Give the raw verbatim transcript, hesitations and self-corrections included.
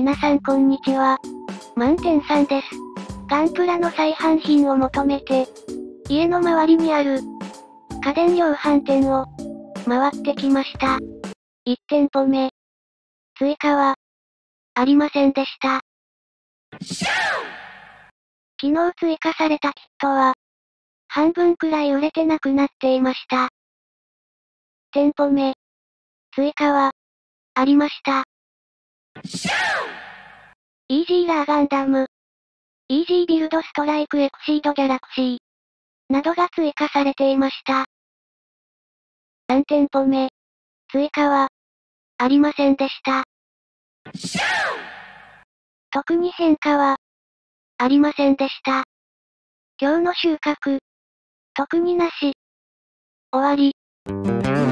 皆さんこんにちは。満点さんです。ガンプラの再販品を求めて、家の周りにある家電量販店を回ってきました。いち店舗目。追加はありませんでした。昨日追加されたキットは半分くらい売れてなくなっていました。店舗目。追加はありました。イージーラーガンダム、イージービルドストライクエクシードギャラクシーなどが追加されていました。さん店舗目。追加はありませんでした。特に変化はありませんでした。今日の収穫、特になし。終わり。